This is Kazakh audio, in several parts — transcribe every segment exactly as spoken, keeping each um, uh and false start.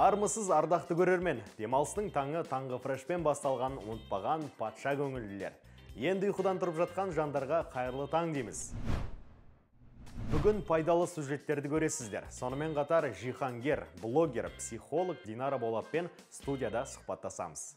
Армысыз ардақты көрермен, демалыстың таңы таңғы фрешпен басталған ұмытпаған патша көңілділер. Енді ұйқыдан тұрып жатқан жандарға қайырлы таң дейміз. Бүгін пайдалы сюжеттерді көресіздер. Сонымен қатар жиһангер, блогер, психолог Динара Болатпен студияда сұхбаттасамыз.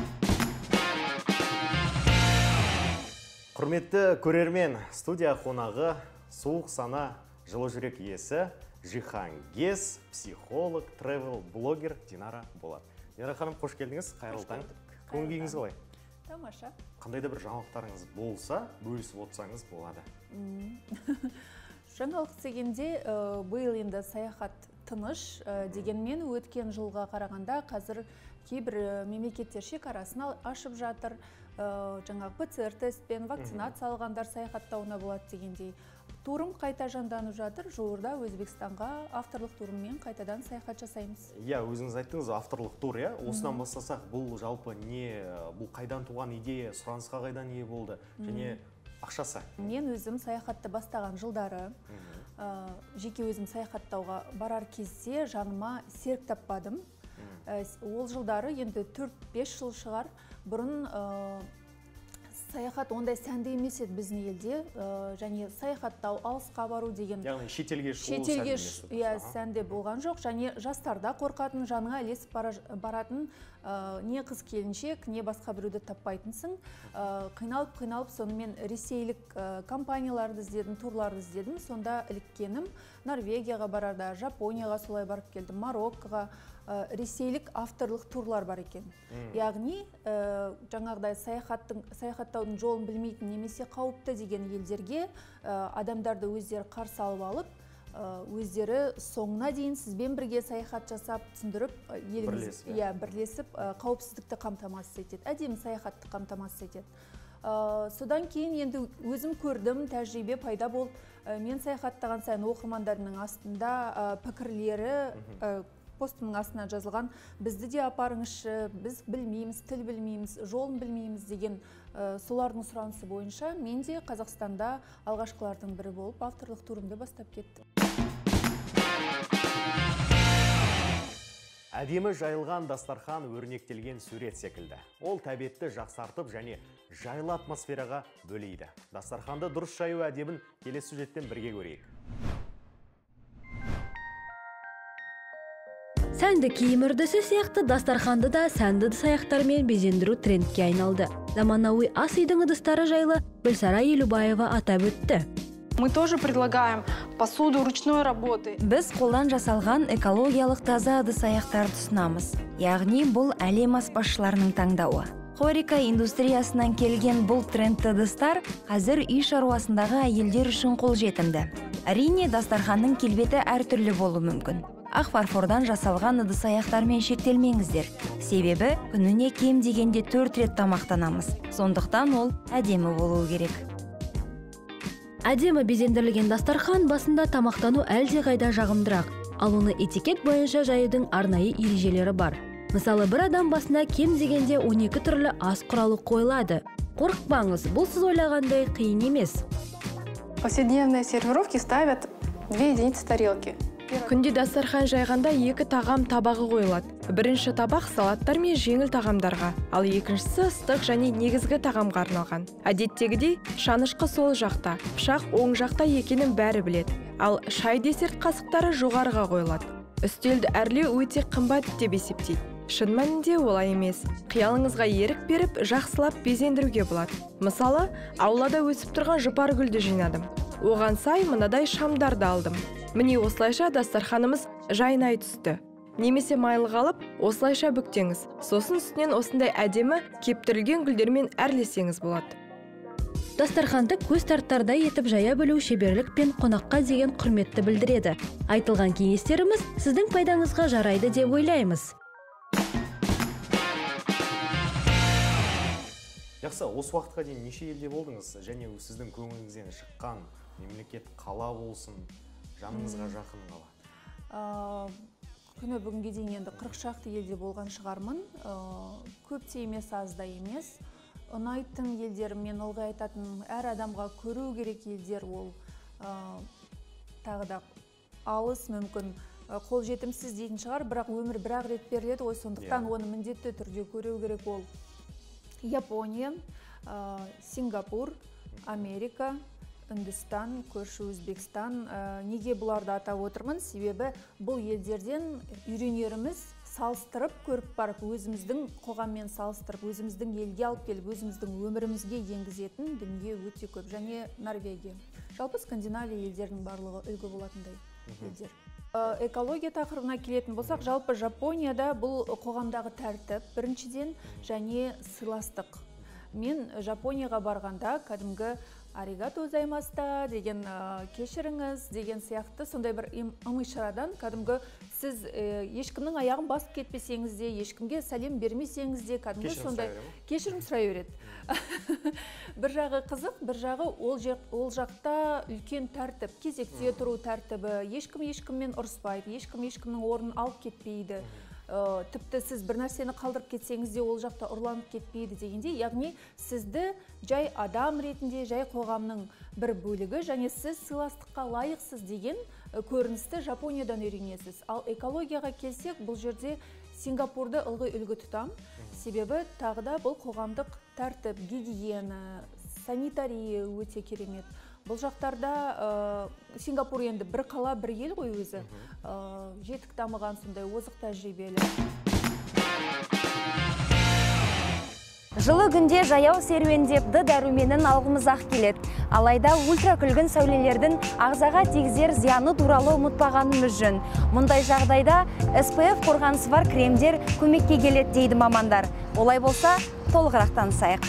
Құрметті көрермен, студия қонағы суық сана жылы жүрек иесі, жиһангез, психолог, тревел, блогер Динара Болат. Динара ханым, қош келдіңіз, қайырлы таң. Көңіл күйіңіз қалай? Тамаша. Қандай да бір жаңалықтарыңыз болса, бөлісіп отырсаңыз болады. Жаңалық дегенде биыл енді саяхат тыныш, дегенмен өткен жылға қарағанда қазір кейбір мемлекеттер шекарасын ашып жатыр. Жаңағы ПЦР тестпен вакцинация алғандар саяхаттауына болады дегендей. Турым қайта жанданып жатыр. Жуырда Өзбекстанға авторлық турыммен қайтадан саяхат жасаймыз. Иә, өзіңіз айттыңыз, авторлық тур, иә? Осыдан бастасақ, бұл жалпы не, бұл қайдан туған идея, сұранысқа қайдан ие болды, және ақшасы? Мен өзім саяхатты бастаған жылдары, жеке өзім саяхаттауға барар кезде жаныма серік таппадым. Ол жылдары енді төрт-бес жыл шығар. Бұрын саяхат ондай сәнді емес еді біздің елде, және саяхаттау, алысқа бару деген яғни шетелге шығу сәнде болған жоқ, және жастарда қорқатын, жаныңа ілесіп баратын не қыз келіншек, не басқа біреуді таппайтынсың. Қиналып-қиналып сонымен ресейлік компанияларды іздедім, турларды іздедім. Сонда іліккенім Норвегияға барарда, Жапонияға солай барып келдім, Мароккоға. Ресейлік авторлық турлар бар екен. Яғни жаңағыдай саяхаттаудың жолын білмейтін немесе қауіпті деген елдерге адамдарды өздері қарсы алып алып, өздері соңына дейін сізбен бірге саяхат жасап, түсіндіріп, бірлесіп қауіпсіздікті қамтамасыз етеді, әдемі саяхатты қамтамасыз етеді. Содан кейін енді өзім көрдім, тәжірибе пайда болды. Мен саяхаттаған сайын оқырмандарының астында пікірлері постымның астына жазылған, бізді де апарыңызшы, біз білмейміз, тіл білмейміз, жолын білмейміз деген солардың сұранысы бойынша мен де Қазақстанда алғашқылардың бірі болып авторлық турымды бастап кеттім. Әдемі жайылған дастархан өрнектелген сурет секілді. Ол тәбетті жақсартып және жайлы атмосфераға бөлейді. Дастарханды дұрыс жаю әдебін келесі сюжеттен бірге көрейік. Сәнді киім үрдісі сияқты дастарханды да сәнді саяқтармен безендіру трендке айналды. Заманауи ас үйдің ыдыстары жайлы Гүлсара Елубаева атап өтті. Мы тоже предлагаем посуду ручной работы. Біз қолдан жасалған экологиялық таза ыдыс аяқтарды ұсынамыз. Яғни бұл әлем аспазшыларының таңдауы. Хорика индустриясынан келген бұл трендті ыдыстар қазір үй шаруасындағы әйелдер үшін қолжетімді. Әрине, дастарханның келбеті әртүрлі болуы мүмкін. Ақ фарфордан жасалған ыдыс аяқтармен шектелмеңіздер. Себебі күніне кем дегенде төрт рет тамақтанамыз. Сондықтан ол әдемі болуы керек. Әдемі безендірілген дастархан басында тамақтану әлде қайда жағымдырақ. Ал оны этикет бойынша жаюдың арнайы ережелері бар. Мысалы, бір адам басына кем дегенде он екі түрлі ас құралы қойылады. Қорықпаңыз, бұл сіз ойлағандай қиын емес. Повседневные сервировки ставят две единицы тарелки. Күнде дастархан жайғанда екі тағам табағы қойылады. Бірінші табақ салаттар мен жеңіл тағамдарға, ал екіншісі ыстық және негізгі тағамға арналған. Әдеттегідей, шанышқы сол жақта, пышақ оң жақта екенін бәрі біледі. Ал шай десерт қасықтары жоғарыға қойылады. Үстелді әрлеу өте қымбат деп есептейді. Шын мәнінде олай емес. Қиялыңызға ерік беріп, жақсылап безендіруге болады. Мысалы, аулада өсіп тұрған жұпар гүлді жинадым. Оған сай мынадай шамдарды алдым. Міне осылайша дастарханымыз жайнай түсті. Немесе майлы қалып, осылайша бүктеңіз. Сосын үстінен осындай әдемі кептірілген гүлдермен әрлесеңіз болады. Дастарханды көз тарттардай етіп жая білу шеберлік пен қонаққа деген құрметті білдіреді. Айтылған кеңестеріміз сіздің пайдаңызға жарайды деп ойлаймыз. Жақсы, осы уақытқа дейін неше елде болдыңыз? Және сіздің көңіліңізден шыққан мемлекет қала болсын, жаныңызға жақын қала? Күні бүгінге дейін енді қырық шақты елде болған шығармын. Көпте емес, азда емес. Ұнайтын елдер, мен ылғи айтатын, әр адамға көру керек елдер ол тағы да алыс мүмкін қол жетімсіз дейтін шығар, бірақ өмір бір-ақ рет беріледі ғой, сондықтан оны міндетті түрде көреу керек. Ол Япония, Сингапур, Америка, Үндістан, көрші Өзбекстан. Неге бұларды атап отырмын? Себебі бұл елдерден үйренеріміз, салыстырып көріп барып, өзіміздің қоғаммен салыстырып, өзіміздің елге алып келіп, өзіміздің өмірімізге енгізетін дүние өте көп. Және Норвегия. Жалпы Скандинавия елдерінің барлығы үлгі болатындай елдер. Экология тақырыбына келетін болсақ, жалпы Жапонияда бұл қоғамдағы тәртіп біріншіден және сыйластық. Мен Жапонияға барғанда кәдімгі аригато гозаймаста деген кешіріңіз деген сияқты сондай бір ымышарадан кәдімгі сіз ешкімнің аяғын басып кетпесеңіз де, ешкімге сәлем бермесеңіз де кәдімгі сондай кешірім сұрай береді. Бір жағы қызық, бір жағы ол жақта үлкен тәртіп, кезекте тұру тәртібі, ешкім ешкіммен ұрыспайды, ешкім ешкімнің орнын алып кетпейді. Тіпті сіз бір нәрсені қалдырып кетсеңіз де ол жақта ұрланып кетпейді дегенде, яғни сізді жай адам ретінде, жай қоғамның бір бөлігі және сіз сыйластыққа лайықсыз деген көріністі Жапониядан үйренесіз. Ал экологияға келсек, бұл жерде Сингапурды ылғи үлгі тұтам. Себебі тағы да бұл қоғамдық тәртіп, гигиена, санитария өте керемет. Бұл жақтарда Сингапур енді бір қала, бір ел ғой өзі. Жетік дамыған сондай озық тәжірибелі. Жылы күнде жаяу серуендепті дәруменін алғымыз-ақ келеді. Алайда ультракүлгін сәулелердің ағзаға тигізер зияны туралы ұмытпағанымыз жөн. Мұндай жағдайда эс пэ эф қорғанысы бар кремдер көмекке келеді дейді мамандар. Олай болса, толығырақ танысайық.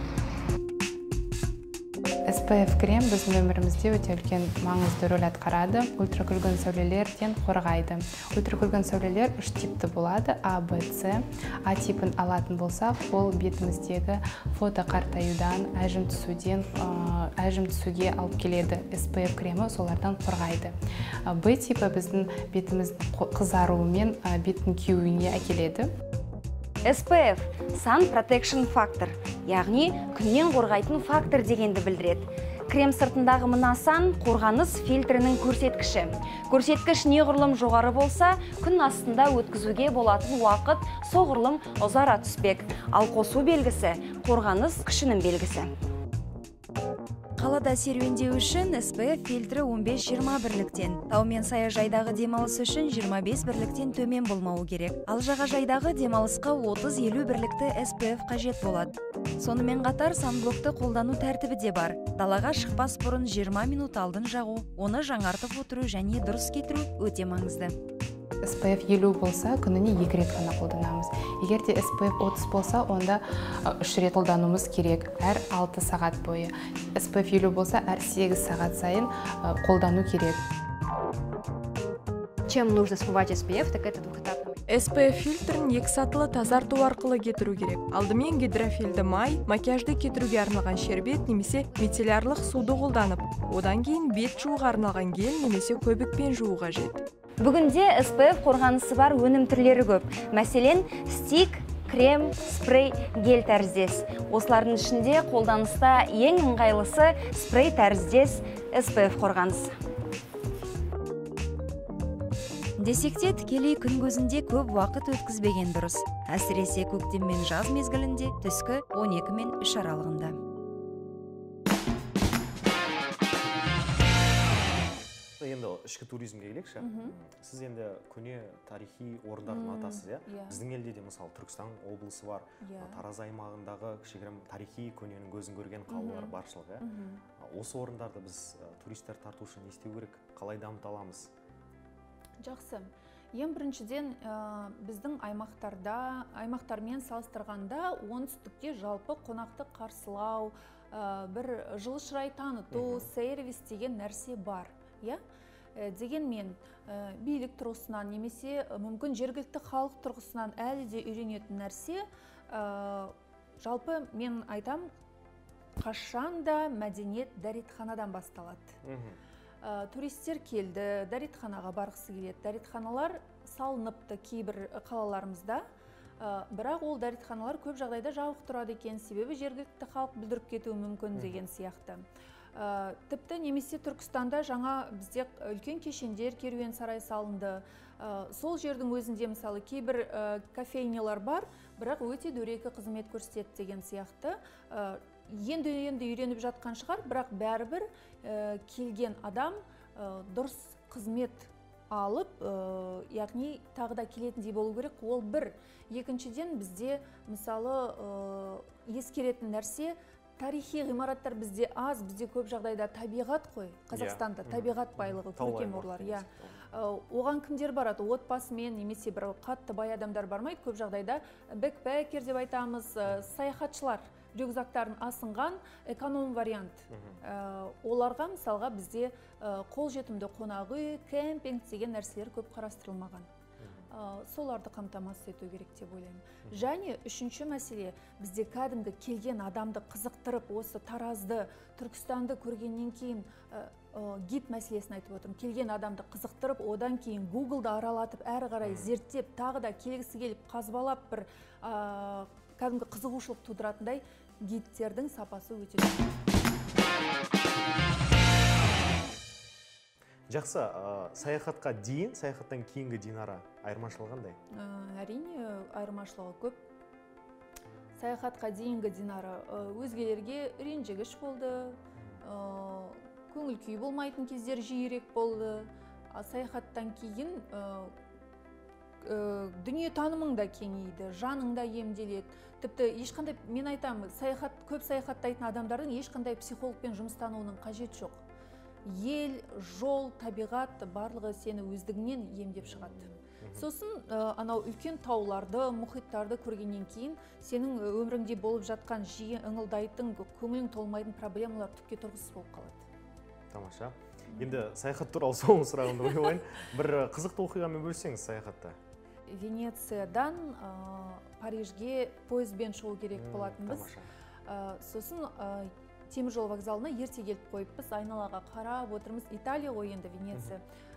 эс пэ эф крем біздің өмірімізде өте үлкен маңызды рөл атқарады. Ультракүлгін сәулелерден қорғайды. Ультракүлгін сәулелер үш типті болады: А, Б, С. А типін алатын болсақ, ол бетіміздегі фотоқартаюдан, әжім түсуден, әжім түсуге алып келеді. эс пэ эф кремі солардан қорғайды. Б типі біздің бетіміздің қызаруымен беттің кеуіне әкеледі. эс пэ эф – Sun Protection Factor, яғни күннен қорғайтын фактор дегенді білдіреді. Крем сыртындағы мына сан қорғаныс фильтрінің көрсеткіші. Көрсеткіш неғұрлым жоғары болса, күн астында өткізуге болатын уақыт соғұрлым ұзара түспек. Ал қосу белгісі қорғаныс күшінің белгісі. Қалада серуендеу үшін эс пэ эф фильтрі он бес жиырма бірліктен, тау мен саяжайдағы демалыс үшін жиырма бес бірліктен төмен болмауы керек. Ал жағажайдағы демалысқа отыз елу бірлікті эс пэ эф қажет болады. Сонымен қатар санблокты қолдану тәртібі де бар. Далаға шықпас бұрын жиырма минут алдын жағу, оны жаңартып отыру және дұрыс кетіру өте маңызды. эс пэ эф елу болса, күніне екі рет қана қолданамыз. Егер де эс пэ эф отыз болса, онда үш рет қолдануымыз керек, әр алты сағат бойы. эс пэ эф елу болса, әр сегіз сағат сайын қолдану керек. Чем нужно смывать эс пэ эф, так это двухэтапный. эс пэ эф фильтрін екі сатылы тазарту арқылы кетіру керек. Алдымен гидрофилді май, макияжды кетіруге арналған шербет немесе мицеллярлық суды қолданып, одан кейін бет жууға арналған гель немесе көбікпен жуу қажет. Бүгінде эс пэ эф қорғанысы бар өнім түрлері көп. Мәселен, стик, крем, спрей, гель тәріздес. Осылардың ішінде қолданыста ең ыңғайлысы спрей тәріздес эс пэ эф қорғанысы. Десекте тікелей күн көзінде көп уақыт өткізбеген дұрыс. Әсіресе көктем мен жаз мезгілінде түскі он екі мен үш аралығында. Енді ішкі туризмге келекші. Сіз енді көне тарихи орындардың атасыз, иә? Біздің елде де мысалы Түркістан облысы бар, Тараз аймағындағы кішігірім тарихи көненің көзін көрген қалалар баршылық, иә? Осы орындарды біз туристер тарту үшін не істеу керек? Қалай дамыта аламыз? Жақсы. Ең біріншіден біздің аймақтарда, аймақтармен салыстырғанда оңтүстікте жалпы қонақты қарсылау, бір жылы шырай таныту, сервис деген нәрсе бар. Дегенмен билік тұрғысынан немесе мүмкін жергілікті халық тұрғысынан әлі де үйренетін нәрсе, жалпы мен айтам, қашанда мәдениет дәретханадан басталады. Туристер келді, дәретханаға барғысы келеді. Дәретханалар салыныпты кейбір қалаларымызда, бірақ ол дәретханалар көп жағдайда жабық тұрады екен, себебі жергілікті халық бүлдіріп кетуі мүмкін деген сияқты. Тіпті немесе Түркістанда жаңа бізде үлкен кешендер, керуен сарай салынды. Сол жердің өзінде мысалы кейбір кофейнялар бар, бірақ өте дөрекі қызмет көрсетеді деген сияқты. Енді-енді үйреніп жатқан шығар, бірақ бәрібір келген адам дұрыс қызмет алып, яғни тағы да келетіндей болу керек. Ол бір. Екіншіден бізде мысалы ескеретін нәрсе, тарихи ғимараттар бізде аз, бізде көп жағдайда табиғат қой, Қазақстанда табиғат байлығы, көркем орлар. Оған кімдер барады? Отбасымен немесе бір қатты бай адамдар бармайды, көп жағдайда бэкпэкер деп айтамыз, саяхатшылар, рюкзактарын асынған эконом вариант. Оларға мысалға бізде қолжетімді қонағы, кемпинг деген нәрселер көп қарастырылмаған. Соларды қамтамасыз ету керек деп ойлаймын. Және үшінші мәселе, бізде кәдімгі келген адамды қызықтырып, осы Таразды, Түркістанды көргеннен кейін гид мәселесін айтып отырмын. Келген адамды қызықтырып, одан кейін Гуглды аралатып, әрі қарай зерттеп, тағы да келгісі келіп, қазбалап бір кәдімгі қызығушылық тудыратындай гидтердің сапасы өте Жақсы, саяхатқа дейін, саяхаттан кейінгі Динара айырмашылығы қандай? Әрине, айырмашылығы көп. Саяхатқа дейінгі Динара өзгелерге ренжігіш болды, көңіл күй болмайтын кездер жиірек болды. Саяхаттан кейін дүние танымың да кеңейді, жаның да емделеді. Тіпті ешқандай, мен айтамын, көп саяхаттайтын адамдардың ешқандай психологпен жұмыстануының қажет жоқ. Ел, жол, табиғат барлығы сені өздігінен емдеп шығады. Сосын анау үлкен тауларды, мұхиттарды көргеннен кейін сенің өміріңде болып жатқан жиі ыңылдайтын, көңілің толмайтын проблемалар түкке тұрғысыз болып қалады. Тамаша. Енді саяхат туралы соңғы сұрағымды қойайын. Бір қызықты оқиғамен бөлсеңіз саяхатта. Венециядан Парижге пойызбен шығу керек болатынбыз. Сосын теміржол вокзалына ерте келіп қойыппыз, айналаға қарап отырмыз. Италия ғой енді Венеция.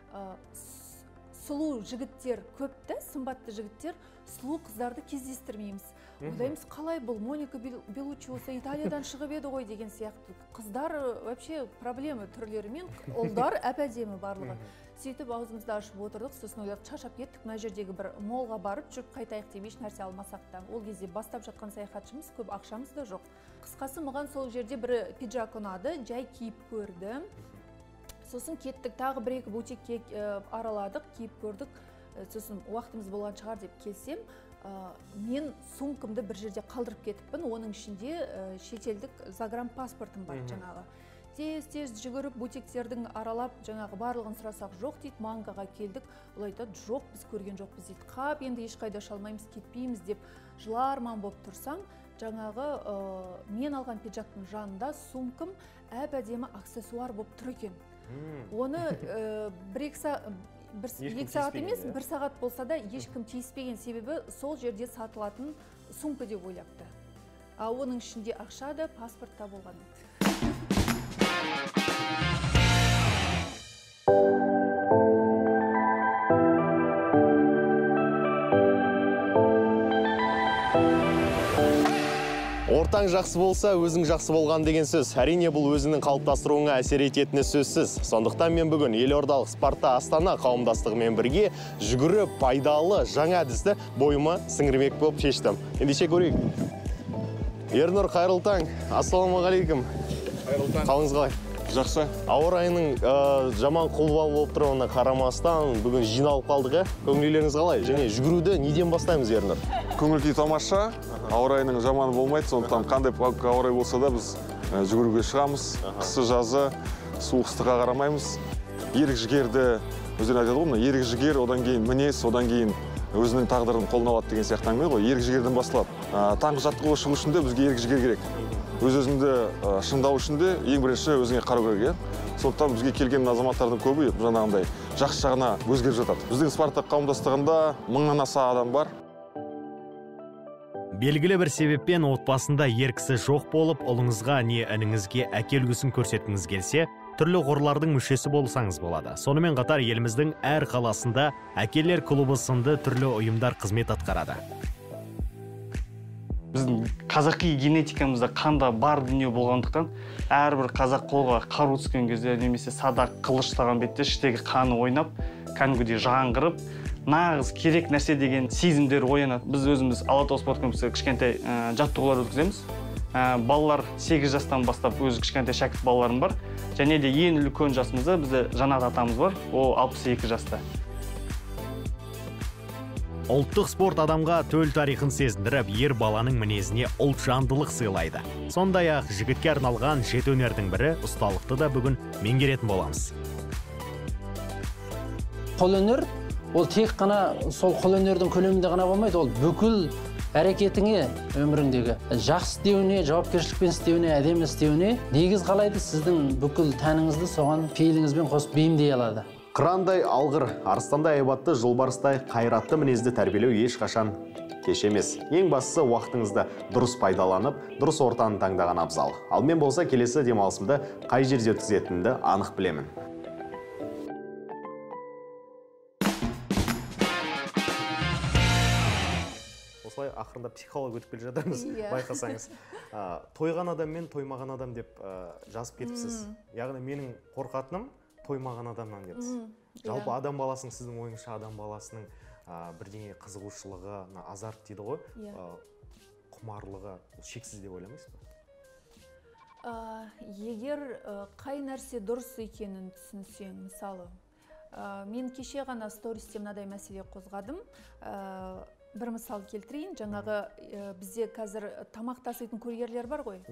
Сұлу жігіттер көпті, сымбатты жігіттер, сұлу қыздарды кездестірмейміз. Ойлаймыз, қалай бұл Моника Белуччи осы Италиядан шығып еді ғой деген сияқты. Қыздар вообще проблема түрлерімен, ұлдар әп-әдемі барлығы. Сөйтіп аузымызды ашып отырдық, сосын ойлап шаршап кеттік, мына жердегі бір молға барып жүріп қайтайық деп еш нәрсе алмасақ та. Ол кезде бастап жатқан саяхатшымыз, көп ақшамыз да жоқ. Қысқасы, маған сол жерде бір пиджак ұнады, жай киіп көрдім. Сосын кеттік, тағы бір-екі бутикке араладық, киіп көрдік. Сосын уақытымыз болған шығар деп келсем, мен сумкамды бір жерде қалдырып кетіппін. Оның ішінде шетелдік загранпаспортым бар жаңағы. Тез-тез жүгіріп бутиктердің аралап, жаңағы барлығын сұрасақ жоқ дейді, мангаға келдік. Ол айтады, жоқ, біз көрген жоқпыз дейді. Қап, енді ешқайда шалмаймыз, кетпейміз деп жыларман болып тұрсам, жаңағы мен алған пиджактың жанында сумкам әп-әдемі аксессуар болып тұр екен. Оны бір-екі сағат емес, бір сағат болса да ешкім тиіспеген, себебі сол жерде сатылатын сумка деп ойлапты. Оның ішінде ақша да, паспорт та болған еді. Ортаң жақсы болса, өзің жақсы болған деген сөз. Әрине, бұл өзінің қалыптастыруыңа әсер ететіні сөзсіз. Сондықтан мен бүгін елордалық Спарта Астана қауымдастығымен бірге жүгіріп пайдалы жаңа әдісті бойыма сіңірмек болып шештім. Ендеше көрейік. Ернұр, қайырлы таң. Ассалаумағалейкум. Қалыңыз қалай? Жақсы. Ауа райының жаман құлбал болып тұрғанына қарамастан бүгін жиналып қалдық. Көңілдеріңіз қалай? Және жүгіруді неден бастаймыз, Ернұр? Көңіл күй тамаша. Ауа райының жаманы болмайды, сондықтан қандай ауа рай болса да біз жүгіруге шығамыз. Қысы жазы суық ыстыққа қарамаймыз. Ерік жігерді өздерің айтады ғой, мына ерік жігер, одан кейін мінез, одан кейін өзінің тағдырын қолына алады деген сияқты әңгіме ғой. Ерік жігерден басталады. Таңғы жаттығуға шығу үшін де бізге ерік жігер керек. Өз-өзіңді шыңдау үшін де ең бірінші өзіңе қарау керек. Сондықтан бізге келген азаматтардың көбі жаңағындай жақсы жағына өзгеріп жатады. Біздің Спарта қауымдастығында мыңнан аса адам бар. Белгілі бір себеппен отбасында еркісі жоқ болып, ұлыңызға не ініңізге әке үлгісін көрсеткіңіз келсе, түрлі қорлардың мүшесі болсаңыз болады. Сонымен қатар еліміздің әр қаласында әкелер клубы сынды түрлі ұйымдар қызмет атқарады. Біздің қазақи генетикамызда қанда бар дүние болғандықтан, әрбір қазақ қолға қару түскен кезде немесе садақ қылыш таған бетте іштегі қаны ойнап, кәдімгідей жаңғырып, нағыз керек нәрсе деген сезімдер оянады. Біз өзіміз Алатау спорт комплексі кішкентай жаттығулар өткіземіз. Балалар сегіз жастан бастап өзі кішкентай шәкірт балаларым бар. Және де ең үлкен жасымызда бізде Жанат атамыз бар, ол алпыс екі жаста. Ұлттық спорт адамға төл тарихын сезіндіріп, ер баланың мінезіне ұлт жандылық сыйлайды. Сондай-ақ жігітке арналған жеті өнердің бірі ұсталықты да бүгін меңгеретін боламыз. Қолөнер ол тек қана сол қолөнердің көлемінде ғана болмайды, ол бүкіл әрекетіңе, өміріңдегі жақсы істеуіне, жауапкершілікпен істеуіне, әдемі істеуіне негіз қалайды, сіздің бүкіл тәніңізді соған пейіліңізбен қосып бейімдей алады. Қырандай алғыр, арыстандай айбатты, жолбарыстай қайратты мінезді тәрбиелеу ешқашан кеш емес. Ең бастысы уақытыңызды дұрыс пайдаланып, дұрыс ортаны таңдаған абзал. Ал мен болса келесі демалысымды қай жерде өткізетінімді анық білемін. Осылай ақырында психолог өтіп келе жатырмыз, байқасаңыз. Тойған адам мен тоймаған адам деп жазып кетіпсіз. Яғни менің қорқатыным тоймаған адамнан кетсіз. Жалпы адам баласының, сіздің ойыңызша адам баласының бірдеңе қызығушылығы, азарт дейді ғой, құмарлығы шексіз деп ойламайсыз ба? Егер қай нәрсе дұрыс екенін түсінсең, мысалы, мен кеше ғана стористе мынадай мәселе қозғадым. Бір мысал келтірейін, жаңағы бізде қазір тамақ таситын курьерлер бар ғой.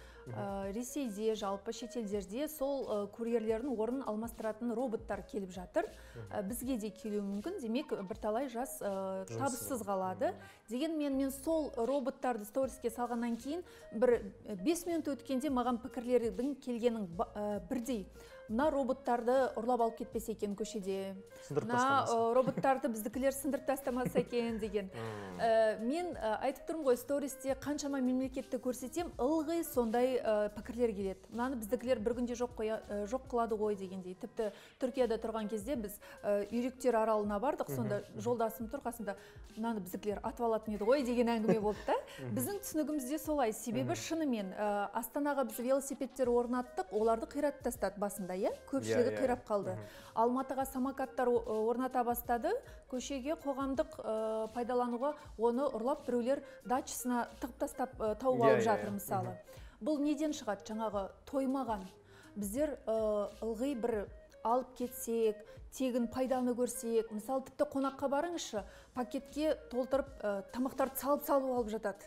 Ресейде, жалпы шетелдерде сол курьерлердің орнын алмастыратын роботтар келіп жатыр. Бізге де келуі мүмкін, демек бірталай жас табыссыз қалады. Дегенмен мен сол роботтарды сториске салғаннан кейін бір бес минут өткенде маған пікірлердің келгенің бірдей. Мына роботтарды ұрлап алып кетпесе екен көшеде. Мына роботтарды біздікілер сындырып тастамаса екен деген. Мен айтып тұрмын ғой, стористе қаншама мемлекетті көрсетем, ылғи сондай пікірлер келеді. Мынаны біздікілер бір күнде жоқ қылады ғой дегендей. Тіпті Түркияда тұрған кезде біз Үйректер аралына бардық, сонда жолдасым тұр қасында, мынаны біздікілер атып алатын еді ғой деген әңгіме болды да. Біздің түсінігімізде солай. Себебі шынымен Астанаға біз велосипедтер орнаттық, оларды қиратып тастады басында. Көпшілігі қирап қалды. Алматыға самокаттар орната бастады, көшеге қоғамдық пайдалануға оны ұрлап біреулер дачасына тығып тастап тауып алып жатыр мысалы. Бұл неден шығады? Жаңағы тоймаған. Біздер ылғи бір алып кетсек, тегін пайданы көрсек, мысалы тіпті қонаққа барыңызшы, пакетке толтырып тамақтарды салып-салып алып жатады.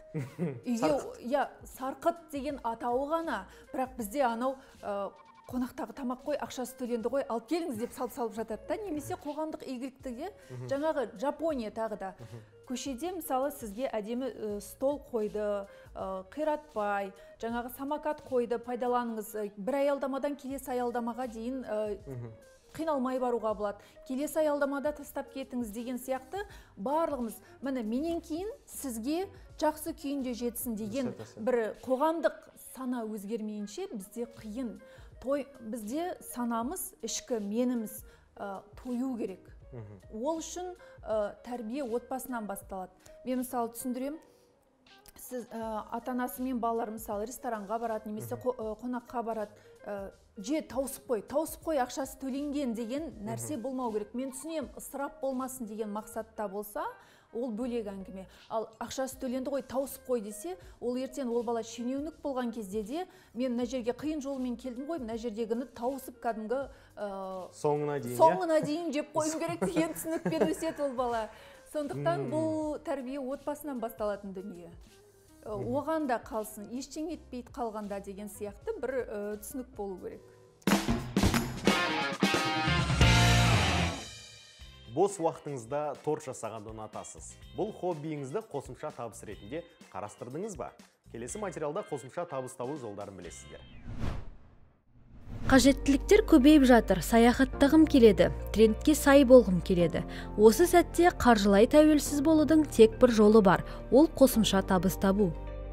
Үйге сарқыт деген атауы ғана, бірақ бізде анау қонақтағы тамақ қой, ақшасы төленді ғой, алып келіңіз деп салып-салып жатады да. Немесе қоғамдық игіліктіге, жаңағы Жапония тағы да. Көшеде мысалы сізге әдемі стол қойды, қиратпай, жаңағы самокат қойды, пайдаланыңыз. Бір аялдамадан келесі аялдамаға дейін қиналмай баруға болады. Келесі аялдамада тастап кетіңіз деген сияқты барлығымыз. Міне менен кейін сізге жақсы күйінде жетсін деген бір қоғамдық сана өзгермейінше бізде қиын. Бізде санамыз, ішкі меніміз тою керек. Ол үшін тәрбие отбасынан басталады. Мен мысалы түсіндірем, сіз ата-анасы мен балалар мысалы ресторанға барады, немесе қонаққа барады, же тауысып қой, тауысып қой, ақшасы төленген деген нәрсе болмау керек. Мен түсінем, ысырап болмасын деген мақсатта болса, ол бөлек әңгіме. Ал ақшасы төленді ғой, тауысып қой десе, ол ертең ол бала шенеунік болған кезде де, мен мына жерге қиын жолмен келдім ғой, мына жердегіні тауысып кәдімгі соңына дейін жеп қойым керек деген түсінікпен өседі ол бала. Сондықтан бұл тәрбие отбасынан басталатын дүние. Оған да қалсын, ештеңе етпейді қалғанда деген сияқты бір түсінік болу керек. Бос уақытыңызда торт жасағанды ұнатасыз. Бұл хоббиіңізді қосымша табыс ретінде қарастырдыңыз ба? Келесі материалда қосымша табыс табу жолдарын білесіздер. Қажеттіліктер көбейіп жатыр, саяхаттағым келеді, трендке сай болғым келеді. Осы сәтте қаржылай тәуелсіз болудың тек бір жолы бар, ол қосымша табыс табу.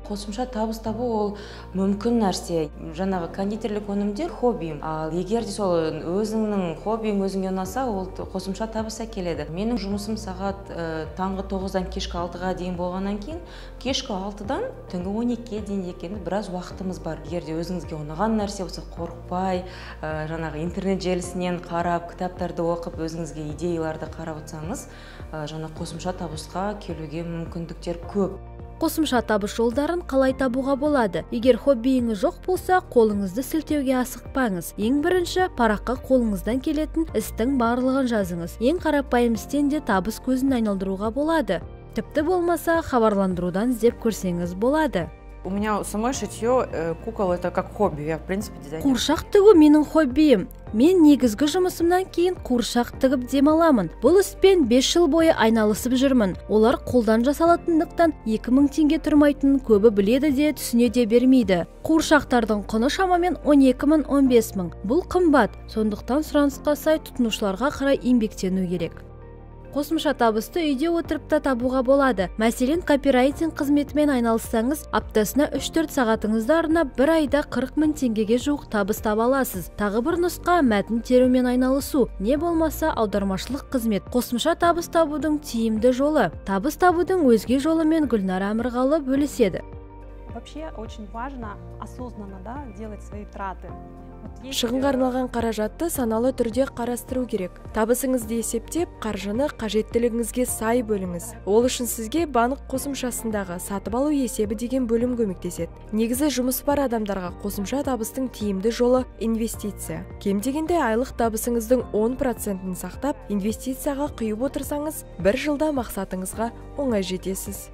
Қосымша табыс табу ол мүмкін нәрсе. Жаңағы кондитерлік өнімдер хоббиім. Ал егер де сол өзіңнің хоббиің өзіңе ұнаса, ол қосымша табыс әкеледі. Менің жұмысым сағат таңғы тоғыздан кешкі алтыға дейін болғаннан кейін, кешкі алтыдан түнгі он екіге дейін екені біраз уақытымыз бар. Егер де өзіңізге ұнаған нәрсе болса, қорықпай, жаңағы интернет желісінен қарап, кітаптарды оқып, өзіңізге идеяларды қарап отырсаңыз, жаңа қосымша табысқа келуге мүмкіндіктер көп. Қосымша табыс жолдарын қалай табуға болады? Егер хоббиіңіз жоқ болса, қолыңызды сілтеуге асықпаңыз. Ең бірінші, параққа қолыңыздан келетін істің барлығын жазыңыз. Ең қарапайым істен де табыс көзін айналдыруға болады. Тіпті болмаса, хабарландырудан іздеп көрсеңіз болады. У меня самой шитье кукол это как хобби. Я в принципе дизайнер. Қуыршақ тігу менің хоббиім. Мен негізгі жұмысымнан кейін қуыршақ тігіп демаламын. Бұл іспен бес жыл бойы айналысып жүрмін. Олар қолдан жасалатындықтан екі мың теңге тұрмайтынын көбі біледі де түсіне де бермейді. Қуыршақтардың құны шамамен он екі мың он бес мың. Бұл қымбат. Сондықтан сұранысқа сай тұтынушыларға қарай еңбектену керек. Қосымша табысты үйде отырып та табуға болады. Мәселен, копирайтинг қызметімен айналыссаңыз, аптасына үш төрт сағатыңызды арнап, бір айда қырық мың теңгеге жуық табыс таба аласыз. Тағы бір нұсқа мәтін терумен айналысу, не болмаса аудармашылық қызмет. Қосымша табыс табудың тиімді жолы. Табыс табудың өзге жолымен Гүлнара Әмірғалы бөліседі. Вообще очень важно осознанно, да, делать свои траты. Шығынға арналған қаражатты саналы түрде қарастыру керек. Табысыңызды есептеп, қаржыны қажеттілігіңізге сай бөліңіз. Ол үшін сізге банк қосымшасындағы сатып алу есебі деген бөлім көмектеседі. Негізі жұмыс бар адамдарға қосымша табыстың тиімді жолы инвестиция. Кем дегенде айлық табысыңыздың он процентін сақтап, инвестицияға құйып отырсаңыз, бір жылда мақсатыңызға оңай жетесіз.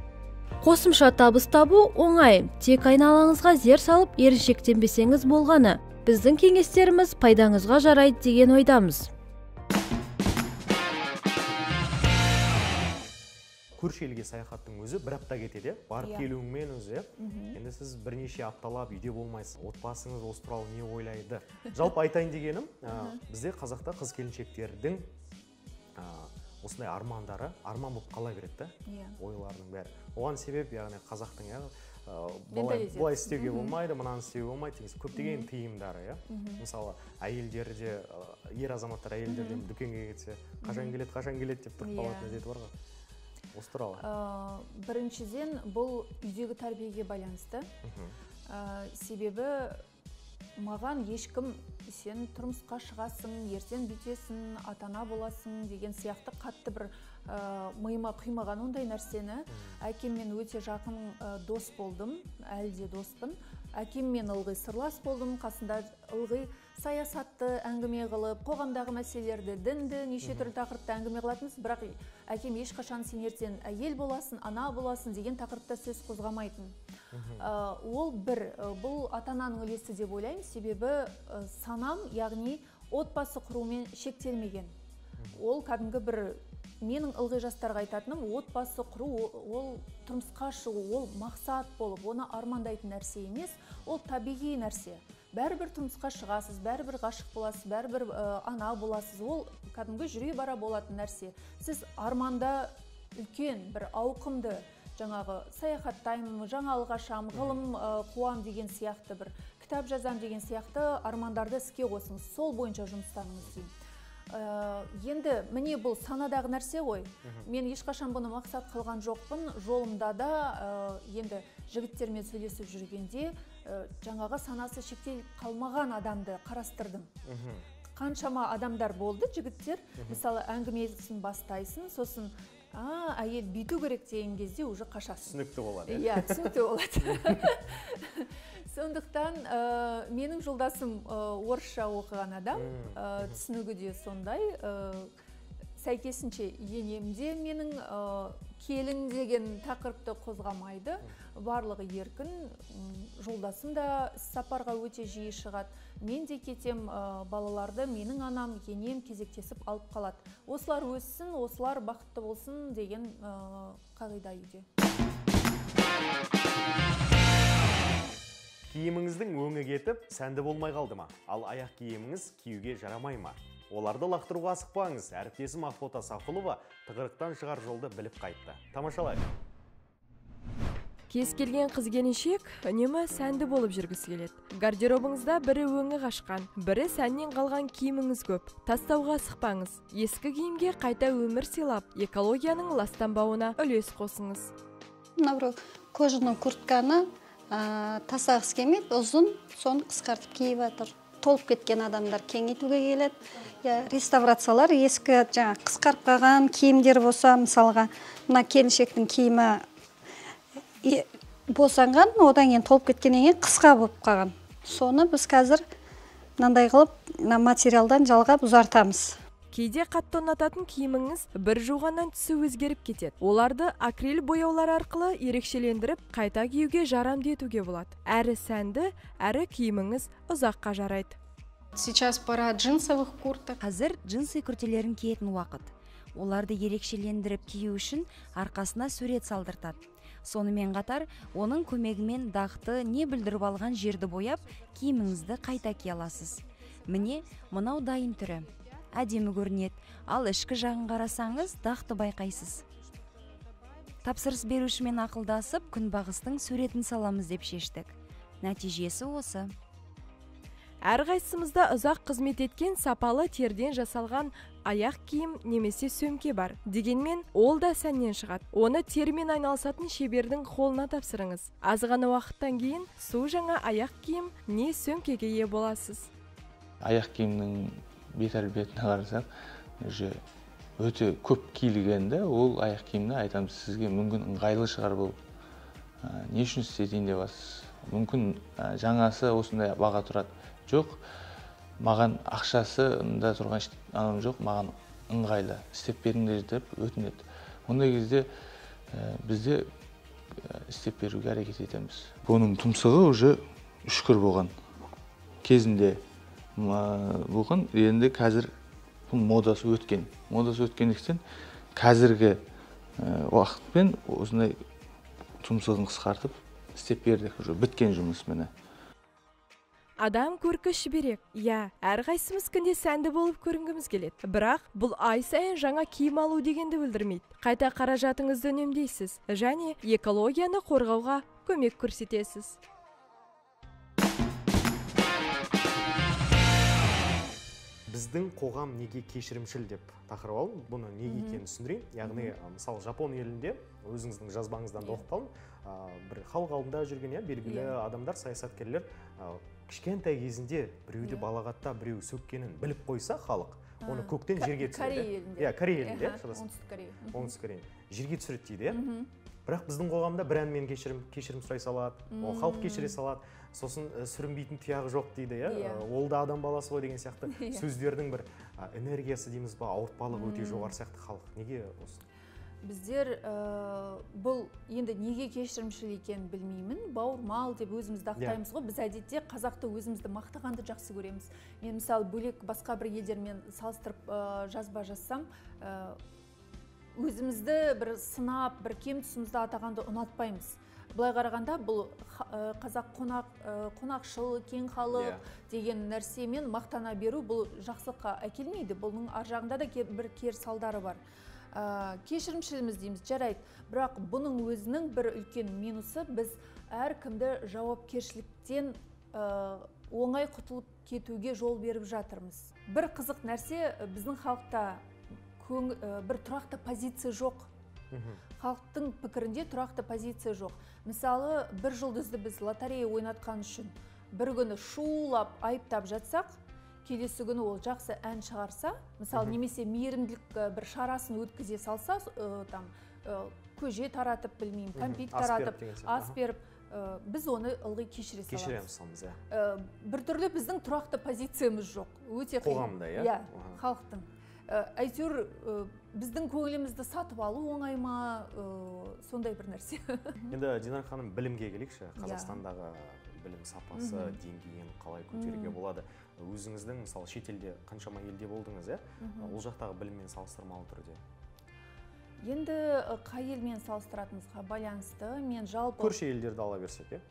Қосымша табыс табу оңай, тек айналаңызға зер салып еріншектенбесеңіз болғаны. Біздің кеңестеріміз пайдаңызға жарайды деген ойдамыз. Көрші елге саяхаттың өзі бір апта кетеді, барып келуіңмен өзі. Енді сіз бірнеше апталап үйде болмайсыз. Отбасыңыз осы туралы не ойлайды? Жалпы айтайын дегенім, бізде қазақта қыз келіншектердің осындай армандары, арман болып қала береді, ойларының бәрі. Оған себеп, яғни қазақтың бұлай істеуге болмайды, мынаны істеуге болмайды, көптеген тыйымдары. Мысалы, әйелдерде, ер азаматтар әйелдерден дүкенге кетсе, қашан келеді, қашан келеді деп тұрып қалатын әдеті бар ғой. Осы туралы. Біріншіден, бұл үйдегі тәрбиеге байланысты. Себебі маған ешкім сен тұрмысқа шығасың, ертең бүйтесің, ата-ана боласың деген сияқты қатты бір миыма құймаған ондай нәрсені. Әкеммен өте жақын дос болдым, әлі де доспын. Әкеммен ылғи сырлас болдым, қасында ылғи саясатты әңгіме қылып, қоғамдағы мәселелерді, дінді, неше түрлі тақырыпты әңгіме қылатынбыз, бірақ әкем ешқашан сен ертең әйел боласың, ана боласың деген тақырыпта сөз қозғамайтын. Ол бір, бұл ата-ананың үлесі деп ойлаймын, себебі санам, яғни отбасы құрумен шектелмеген. Ол кәдімгі бір, менің ылғи жастарға айтатыным, отбасы құру, ол тұрмысқа шығу, ол мақсат болып, оны армандайтын нәрсе емес, ол табиғи нәрсе. Бәрібір тұрмысқа шығасыз, бәрібір ғашық боласыз, бәрібір ана боласыз, ол кәдімгі жүре бара болатын нәрсе. Сіз арманда үлкен, бір ауқымды, жаңағы саяхаттаймын, жаңалық ашам, ғылым қуам деген сияқты, бір кітап жазам деген сияқты армандарды іске қосыңыз, сол бойынша жұмыстарыңыз дейін. Енді міне бұл санадағы нәрсе ғой. Мен ешқашан бұны мақсат қылған жоқпын. Жолымда да енді жігіттермен сөйлесіп жүргенде жаңағы санасы шектеліп қалмаған адамды қарастырдым. Қаншама адамдар болды, жігіттер. Мысалы, әңгімесін бастайсың, сосын әйел бүйту керек деген кезде уже қашасың. Түсінікті болады. Иә, түсінікті болады. Сондықтан менің жолдасым орысша оқыған адам, түсінігі де сондай. Сәйкесінше енемде менің келін деген тақырыпты қозғамайды. Барлығы еркін, жолдасым да сапарға өте жиі шығады. Мен де кетем, балаларды менің анам, енем кезектесіп алып қалады. Осылар өссін, осылар бақытты болсын деген қағида үйде. Киіміңіздің өңі кетіп, сәнді болмай қалды ма? Ал аяқ киіміңіз киюге жарамай ма? Оларды лақтыруға асықпаңыз. Әріптесім Ақбота Сақұлова тығырықтан шығар жолды біліп қайтты. Тамашалайық. Кез келген қыз келіншек үнемі сәнді болып жүргісі келеді. Гардеробыңызда бірі өңі қашқан, бірі сәннен қалған киіміңіз көп. Тастауға асықпаңыз. Ескі киімге қайта өмір сыйлап, экологияның ластанбауына үлес қосыңыз. Мына бір кожаный куртканы тастағысы келмейді, ұзын, соны қысқартып киіп жатыр. Толып кеткен адамдар кеңейтуге келеді. Реставрациялар ескі жаңа қысқарып қалған киімдер болса, мысалға, мына келіншектің киімі босанған, одан кейін толып кеткеннен кейін қысқа болып қалған. Соны біз қазір мынандай қылып, материалдан жалғап ұзартамыз. Кейде қатты ұнататын киіміңіз бір жуғаннан түсі өзгеріп кетеді. Оларды акриль бояулар арқылы ерекшелендіріп, қайта киюге жарамды етуге болады. Әрі сәнді, әрі киіміңіз ұзаққа жарайды. Сейчас пора джинсовых курток. Қазір джинсы күртелерін киетін уақыт. Оларды ерекшелендіріп кию үшін арқасына сурет салдыртады. Сонымен қатар, оның көмегімен дақты не білдіріп алған жерді бояп, киіміңізді қайта кие аласыз. Міне, мынау дайын түрі. Әдемі көрінеді, ал ішкі жағын қарасаңыз, дақты байқайсыз. Тапсырыс берушімен ақылдасып, күнбағыстың суретін саламыз деп шештік. Нәтижесі осы. Әрқайсымызда ұзақ қызмет еткен сапалы терден жасалған аяқ киім немесе сөмке бар. Дегенмен, ол да сәннен шығады. Оны термен айналысатын шебердің қолына тапсырыңыз. Аз ғана уақыттан кейін су жаңа аяқ киім не сөмкеге ие боласыз. Аяқ киімнің бет-әлпетіне қарасақ, өте көп киілгенде, ол аяқ киімді айтамыз сізге мүмкін ыңғайлы шығар бұл. Не үшін істетейін деп асыз. Мүмкін жаңасы осындай баға тұрады. Жоқ, маған ақшасында тұрған анам жоқ, маған ыңғайлы істеп беріңдер деп өтінеді. Ондай кезде бізде істеп беруге әрекет етеміз. Бұның тұмсығы уже үшкір болған. Кезінде болған, енді қазір модасы өткен. Модасы өткендіктен қазіргі уақытпен осындай тұмсығын қысқартып істеп бердік. Біткен жұмыс міне. Адам көркі шіберек. Я, әрқайсымыз күнде сәнді болып көрінгіміз келеді. Бірақ бұл ай сайын жаңа киім алу дегенді білдірмейді. Қайта қаражатыңызды үнемдейсіз және экологияны қорғауға көмек көрсетесіз. Біздің қоғам неге кешірімшіл деп тақырып алып, бұны неге екенін түсіндірейін. Яғни, мысалы, Жапон елінде өзіңіздің жазбаңыздан да оқып қалдым, бір халық алдында жүрген белгілі адамдар, саясаткерлер кішкентай кезінде біреуді балағаттап, біреу сөккенін біліп қойса халық, оны көктен жерге түсіреді. Иә, Корей елінде, оңтүстік Корея. Оңтүстік Корея. Жерге түсіреді дейді. Бірақ біздің қоғамда бір әнмен кешірім кешірім сұрай салады, ол халық кешіре салады. Сосын сүрінбейтін тұяғы жоқ дейді, ол да адам баласы ғой деген сияқты сөздердің бір энергиясы дейміз ба, ауыртпалық өте жоғары сияқты халық. Неге осы? Біздер бұл енді неге кешірімшіл екенін білмеймін, бауырмал деп өзімізді ақтаймыз ғой. Біз әдетте қазақты өзімізді мақтағанды жақсы көреміз. Мен мысалы бөлек басқа бір елдермен салыстырып жазба жазсам, өзімізді бір сынап, бір кем тұсымызды атағанды ұнатпаймыз. Бұлай қарағанда бұл қазақ қонақшыл, кең халық деген нәрсемен мақтана беру бұл жақсылыққа әкелмейді. Бұның ар жағында да бір кер салдары бар. Кешірімшіліміз дейміз, жарайды. Бірақ бұның өзінің бір үлкен минусы, біз әркімді жауапкершіліктен оңай құтылып кетуге жол беріп жатырмыз. Бір қызық нәрсе, біздің халықта бір тұрақты позиция жоқ. Халықтың пікірінде тұрақты позиция жоқ. Мысалы, бір жұлдызды біз лотерея ойнатқан үшін бір күні шулап, айыптап жатсақ, келесі күні ол жақсы ән шығарса, мысалы, немесе мейірімділік бір шарасын өткізе салса, көже таратып, білмеймін, кәмпит таратып, ас беріп, біз оны ылғи кешіре саламыз. Бір түрлі біздің тұрақты позициямыз жоқ. Өте қиын. Қоғамда, иә? Халықтың. Әйтеуір біздің көңілімізді сатып алу оңай ма, сондай бір нәрсе. Енді Динар ханым білімге келейікші, Қазақстандағы білім сапасы, деңгейін қалай көтеруге болады. Өзіңіздің, мысалы, шетелде қаншама елде болдыңыз, ол жақтағы біліммен салыстырмалы түрде? Енді қай елмен салыстыратынымызға байланысты, мен жалпы... Көрші елдерді ала берсек, е?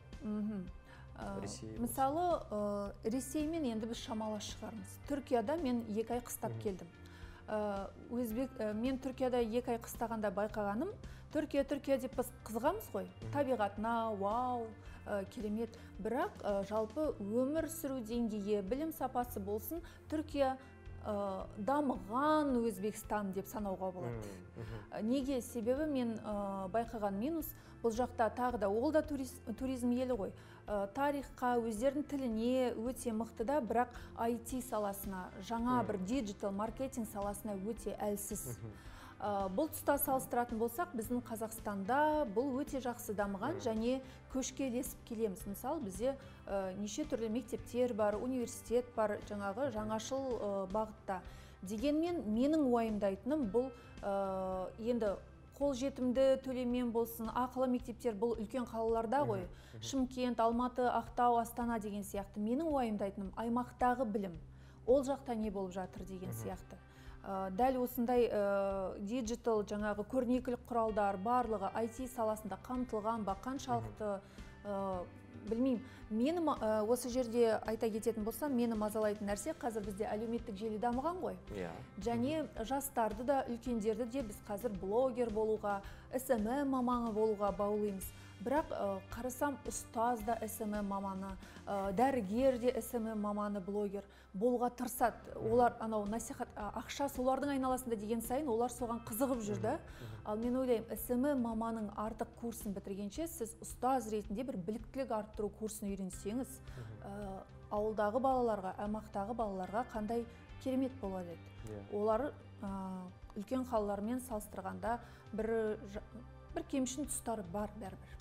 Мысалы, Ресеймен енді біз шамалас шығармыз. Түркияда мен екі ай қыстап келдім. өзбек мен Түркияда екі ай қыстағанда байқағаным, Түркия, Түркия деп біз қызығамыз ғой, табиғатына, вау, керемет. Бірақ жалпы өмір сүру деңгейі, білім сапасы болсын, Түркия дамыған Өзбекстан деп санауға болады. Неге? Себебі мен байқаған минус, бұл жақта тағы да, ол да туризм елі ғой. Тарихқа, өздердің тіліне өте мықты да, бірақ ай ти саласына, жаңа бір диджитал маркетинг саласына өте әлсіз. Бұл тұста салыстыратын болсақ, біздің Қазақстанда бұл өте жақсы дамыған және көшке ілесіп келеміз. Мысалы, бізде неше түрлі мектептер бар, университет бар, жаңағы жаңашыл бағытта. Дегенмен, менің уайымдайтыным бұл енді қолжетімді төлеммен болсын, ақылы мектептер бұл үлкен қалаларда ғой. Шымкент, Алматы, Ақтау, Астана деген сияқты. Менің уайымдайтыным аймақтағы білім. Ол жақта не болып жатыр деген сияқты. Дәл осындай диджитал жаңағы көрнекілік құралдар барлығы ай ти саласында қамтылған ба, қаншалықты білмеймін. Мені осы жерде айта кететін болсам, мені мазалайтын нәрсе, қазір бізде әлеуметтік желі дамыған ғой. Және жастарды да, үлкендерді де біз қазір блогер болуға, эс эм эм маманы болуға баулаймыз. Бірақ қарасам, ұстаз да эс эм эм маманы, дәрігер де эс эм эм маманы, блогер болуға тырысады. Олар анау насихат, ақша солардың айналасында деген сайын олар соған қызығып жүрді. Ал мен ойлаймын, эс эм эм маманың артық курсын бітіргенше, сіз ұстаз ретінде бір біліктілік арттыру курсын үйренсеңіз, ауылдағы балаларға, аймақтағы балаларға қандай керемет болады. Олар үлкен қалалармен салыстырғанда бір бір кемшін тұстары бар бәрібір.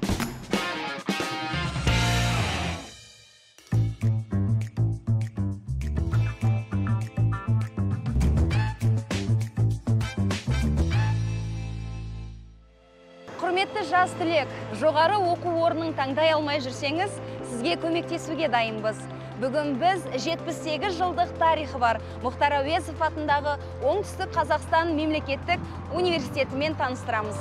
Құрметті жас түлек, жоғары оқу орнын таңдай алмай жүрсеңіз, сізге көмектесуге дайынбыз. Бүгін біз жетпіс сегіз жылдық тарихы бар Мұхтар Әуезов атындағы Оңтүстік Қазақстан мемлекеттік университетімен таныстырамыз.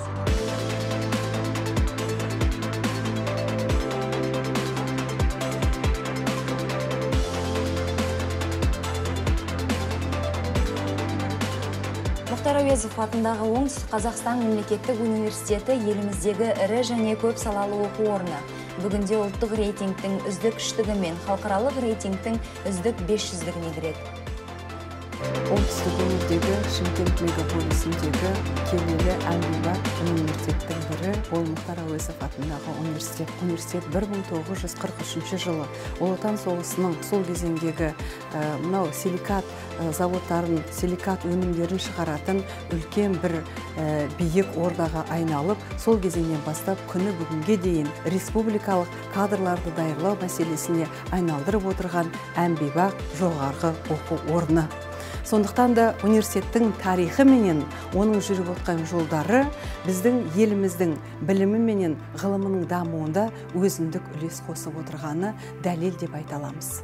Мұхтар Әуезов атындағы Оңтүстік Қазақстан мемлекеттік университеті еліміздегі ірі және көп салалы оқу орны. Бүгінде ұлттық рейтингтің үздік үштігі мен халықаралық рейтингтің үздік бес жүздігіне кіреді. Оңтүстік өңірдегі Шымкент мегаполисіндегі келелі әмбебап университеттің бірі ол Мұхтар Әуезов атындағы университет. Университет бір мың тоғыз жүз қырық үшінші жылы Ұлы Отан соғысының сол кезеңдегі мынау силикат заводтарын, силикат өнімдерін шығаратын үлкен бір биік ордаға айналып, сол кезеңнен бастап күні бүгінге дейін республикалық кадрларды даярлау мәселесіне айналдырып отырған әмбебап жоғарғы оқу орны. Сондықтан да университеттің тарихы менен, оның жүріп отқан жолдары біздің еліміздің білімі менен ғылымының дамуында өзіндік үлес қосып отырғаны дәлел деп айта аламыз.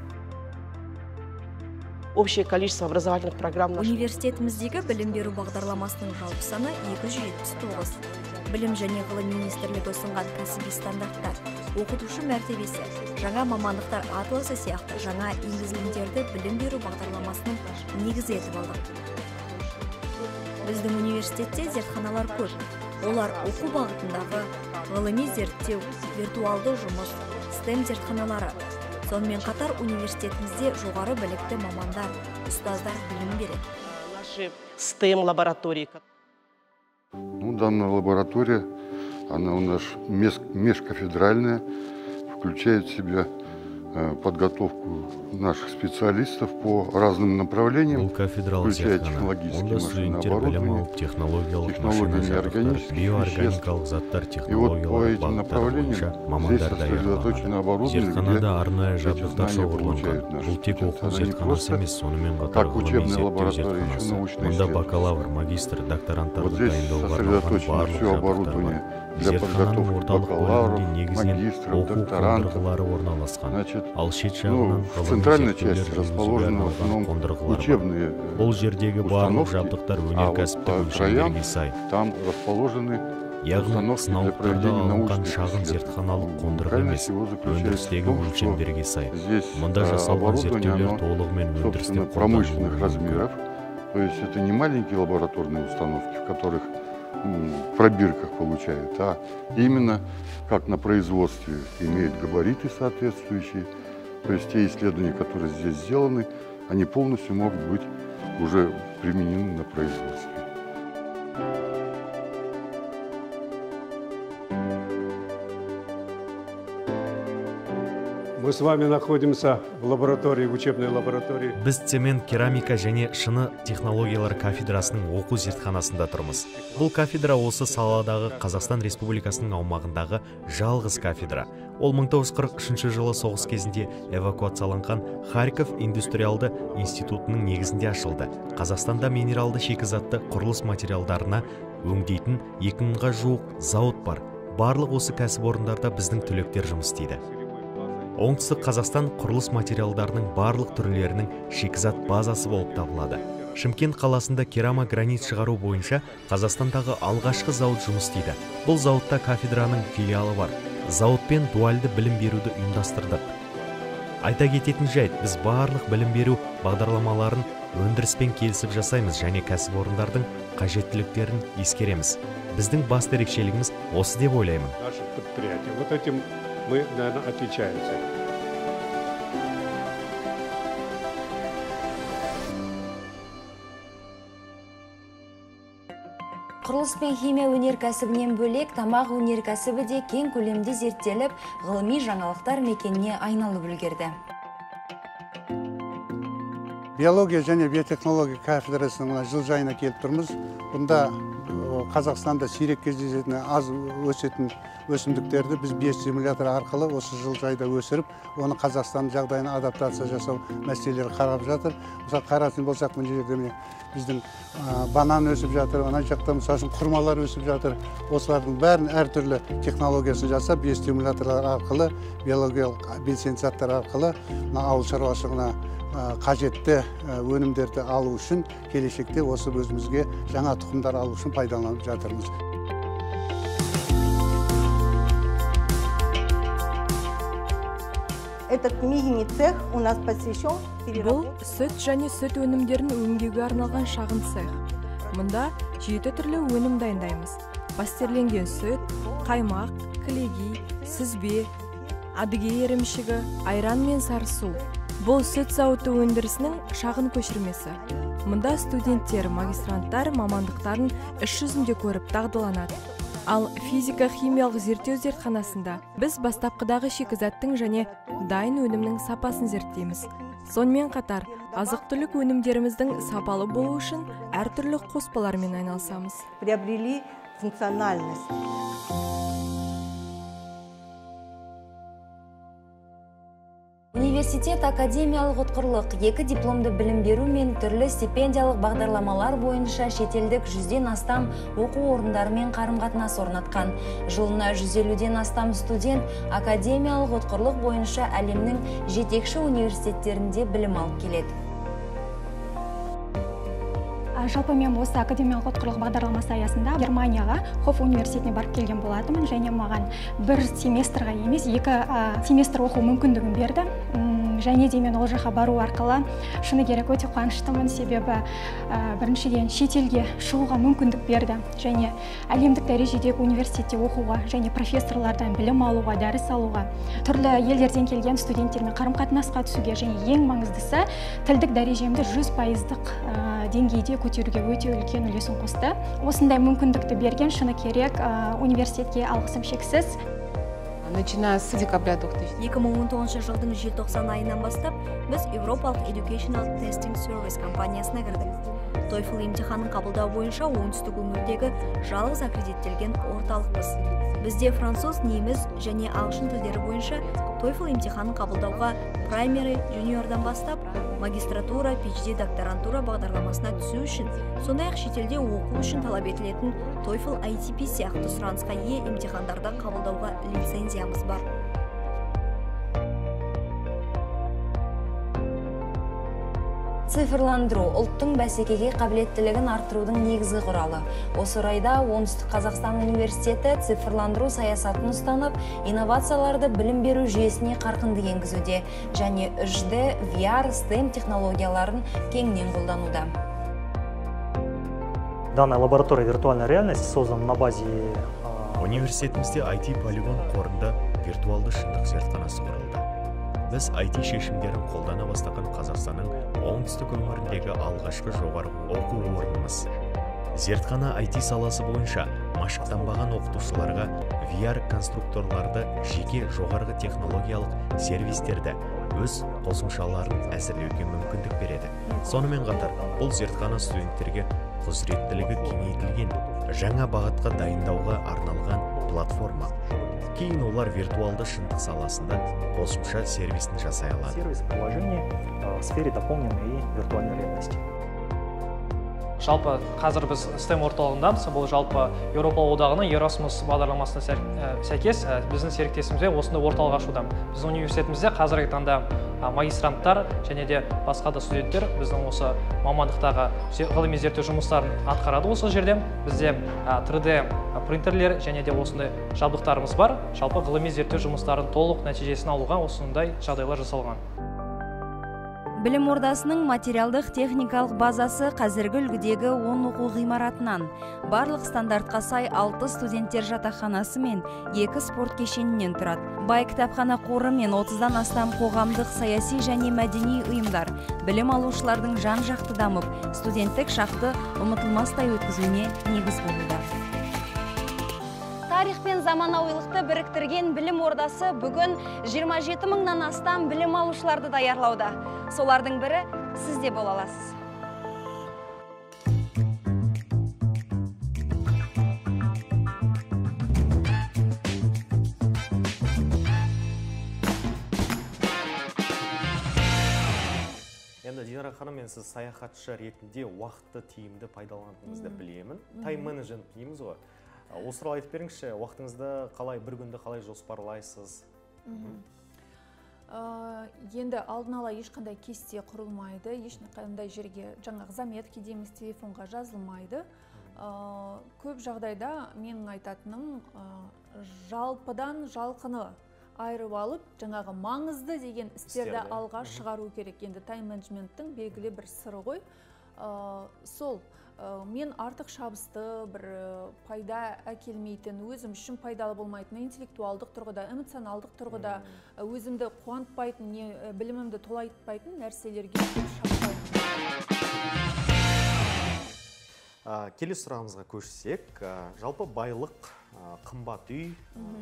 Общее количество образовательных программ. Университетіміздегі білім беру бағдарламасының жалпы саны екі жүз жетпіс тоғыз. Білім және ғылым министрлігі ұсынған кәсіби стандарттар, оқытушы мәртебесі, жаңа мамандықтар атласы сияқты жаңа енгізілімдерді білім беру бағдарламасының негізі етіп алдық. Біздің университетте зертханалар көп. Олар оқу бағытындағы ғылыми зерттеу, виртуалды жұмыс, стем зертханалары. Сонымен қатар университетімізде жоғары білікті мамандар, ұстаздар білім береді. Наши стем лаборатории. Ну, данная лаборатория, она у нас межкафедральная, включает в себя подготовку наших специалистов по разным направлениям, включая технологические машинооборудование, технологии неорганических веществ. И вот по этим направлениям здесь сосредоточено оборудование, где эти знания получают наши специалисты. Она не просто как учебная лаборатория, еще научная исследовательская. Вот здесь сосредоточено все оборудование для подготовки бакалавров, магистров, докторантов. Значит, ну, в центральной части расположены в основном учебные установки, а вот по краям там расположены яғни сынаулықтарда алынған шағын зертханалық қондырғы емес, өндірістегі өлшемдерге сай. Мұнда жасалған зерттеулер толығымен өндірісте қолданылуы мүмкін. То есть это не маленькие лабораторные установки, в которых в пробирках получают, а именно как на производстве имеют габариты соответствующие. То есть те исследования, которые здесь сделаны, они полностью могут быть уже применены на производстве. Мы с вами находимся в лаборатории, в учебной лаборатории. Біз цемент, керамика және шыны технологиялар кафедрасының оқу зертханасында тұрмыз. Бұл кафедра осы саладағы Қазақстан Республикасының аумағындағы жалғыз кафедра. Ол мың тоғыз жүз қырық үшінші жылы соғыс кезінде эвакуацияланған Харьков индустриалды институтының негізінде ашылды. Қазақстанда минералды шикізатты құрылыс материалдарына өңдейтін екі мыңға жуық зауыт бар. Барлық осы кәсіпорындарда біздің түлектер жұмыс істейді. Оңтүстік Қазақстан құрылыс материалдарының барлық түрлерінің шикізат базасы болып табылады. Шымкент қаласында керама гранит шығару бойынша Қазақстандағы алғашқы зауыт жұмыс істейді. Бұл зауытта кафедраның филиалы бар. Зауытпен дуальды білім беруді ұйымдастырдық. Айта кететін жайт, біз барлық білім беру бағдарламаларын өндіріспен келісіп жасаймыз және кәсіпорындардың қажеттіліктерін ескереміз. Біздің басты ерекшелігіміз осы деп ойлаймын. Наше предприятие. Вот этим мы, наверное, отличаемся. Құрылыс пен химия өнеркәсібінен бөлек тамақ өнеркәсібі де кең көлемде зерттеліп, ғылыми жаңалықтар мекеніне айналып үлгерді. Биология және биотехнология кафедрасының жылжайына келіп тұрмыз. Бұнда Қазақстанда сирек кездесетін аз өсетін өсімдіктерді біз биостимулятор арқылы осы жылжайда өсіріп, оны Қазақстан жағдайына адаптация жасау мәселелері қарап жатыр. Мысалы қарайтын болсақ, мына жерде біздің банан өсіп жатыр, ана жақта мысалы құрмалар өсіп жатыр. Осылардың бәрін әртүрлі технологиясын жасап, биостимуляторлар арқылы, биологиялық белсенді заттар арқылы ауыл шаруашылығына қажетті өнімдерді алу үшін келешекте осы өзімізге жаңа тұқымдар алу үшін пайдаланып жатырмыз. Этот мини цех у нас посвящен Бұл сүт және сүт өнімдерін өңдеуге арналған шағын цех. Мұнда жеті түрлі өнім дайындаймыз. Пастерленген сүт, қаймақ, кілегей, сүзбе, адыгей ерімшігі, айран мен сарысу. Бұл сүт зауыты өндірісінің шағын көшірмесі. Мұнда студенттер, магистранттар мамандықтарын іс жүзінде көріп дағдыланады. Ал физика-химиялық зерттеу зертханасында біз бастапқыдағы шикізаттың және дайын өнімнің сапасын зерттейміз. Сонымен қатар, азық-түлік өнімдеріміздің сапалы болу үшін әртүрлі қоспалармен айналысамыз. Приобрели функциональность. Университет академиялық ұтқырлық екі дипломды білім беру мен түрлі стипендиялық бағдарламалар бойынша шетелдік жүзден астам оқу орындарымен қарым-қатынас орнатқан. Жылына жүз елуден астам студент академиялық ұтқырлық бойынша әлемнің жетекші университеттерінде білім алып келеді. Жалпы мен осы академиялық ұтқырлық бағдарламасы аясында Германияға Хоф университетіне барып келген болатынмын, және маған бір семестрға емес, екі семестр оқу мүмкіндігін берді. Және де мен ол жаққа бару арқылы шыны керек өте қуаныштымын, себебі біріншіден шетелге шығуға мүмкіндік берді, және әлемдік дәрежедегі университетте оқуға және профессорлардан білім алуға, дәріс алуға, түрлі елдерден келген студенттермен қарым-қатынасқа түсуге, және ең маңыздысы тілдік дәрежемді жүз пайыздық деңгейде көтеруге өте үлкен үлесін қосты. Осындай мүмкіндікті берген шыны керек университетке алғысым шексіз. Начиная с декабря две тысячи екі мың он тоғызыншы жылдың желтоқсан айынан бастап біз Европалық Educational Testing Service компаниясына кірдік. TOEFL емтиханын қабылдау бойынша оңтүстік өңірдегі жалғыз аккредиттелген орталықпыз. Бізде француз, неміс және ағылшын тілдері бойынша TOEFL емтиханын қабылдауға primary, juniorдан бастап магистратура, PhD, докторантура бағдарламасына түсу үшін, сондай-ақ шетелде оқу үшін талап етілетін TOEFL I T P сияқты сұранысқа ие емтихандарды қабылдауға лицензиямыз бар. Цифрландыру ұлттың бәсекеге қабілеттілігін арттырудың негізгі құралы. Осы орайда Оңтүстік Қазақстан университеті цифрландыру саясатын ұстанып, инновацияларды білім беру жүйесіне қарқынды енгізуде және үш D, V R, STEM технологияларын кеңінен қолдануда. Данная лаборатория виртуальной реальности создана на базе... Университетімізде ай ти полигон қорында виртуалды шындық зертханасы құрылды. Біз ай ти шешімдерін қолдана бастаған Қазақстанның оңтүстік өңіріндегі алғашқы жоғары оқу орнымыз. Зертхана ай ти саласы бойынша машықтанбаған оқытушыларға ви ар конструкторларды, жеке жоғарғы технологиялық сервистерді, өз қосымшаларын әзірлеуге мүмкіндік береді. Сонымен қатар, бұл зертхана студенттерге құзыреттілігі кеңейтілген, жаңа бағытқа дайындауға арналған платформа. Кейін олар виртуалды шындық саласында қосымша сервисін жасай алады. Сервис приложения в сфере дополненной и виртуальной реальности. Жалпы қазір біз стем орталығындамыз. Бұл жалпы Еуропа одағының Erasmus бағдарламасына сәйкес біздің серіктесімізде осындай орталық ашуда. Біздің университетімізде қазіргі таңда магистранттар және де басқа да студенттер біздің осы мамандықтағы ғылыми зерттеу жұмыстарын атқарады осы жерде. Бізде три дэ принтерлер және де осындай жабдықтарымыз бар. Жалпы ғылыми зерттеу жұмыстарын толық нәтижесін алуға осындай жағдайлар жасалған. Білім ордасының материалдық техникалық базасы қазіргі үлгідегі он оқу ғимаратынан, барлық стандартқа сай алты студенттер жатақханасы мен екі спорт кешенінен тұрады. Бай кітапхана қоры мен отыздан астам қоғамдық, саяси және мәдени ұйымдар білім алушылардың жан-жақты дамып, студенттік шақты ұмытылмастай өткізуіне негіз болуда. Тарих пен заманауилықты біріктірген білім ордасы бүгін жиырма жеті мыңнан астам білім алушыларды даярлауда. Солардың бірі сіз де бола аласыз. Енді Динара ханым, мен сіз саяхатшы ретінде уақытты тиімді пайдаланатыныңызды білемін. Тайм менеджмент дейміз ғой. Осы туралы айтып беріңізші, уақытыңызды қалай, бір күнді қалай жоспарлайсыз? Енді алдын ала ешқандай кесте құрылмайды, ешқандай жерге жаңағы заметки дейміз, телефонға жазылмайды. Көп жағдайда менің айтатыным жалпыдан жалқыны айырып алып, жаңағы маңызды деген істерді алға шығару керек. Енді тайм менеджменттің белгілі бір сыры ғой. Сол мен артық шабысты, бір пайда әкелмейтін, өзім үшін пайдалы болмайтын, интеллектуалдық тұрғыда, эмоционалдық тұрғыда, өзімді қуантпайтын, білімімді толайтпайтын нәрселерге шаппаймын. Келесі сұрағымызға көшсек, жалпы байлық, қымбат үй,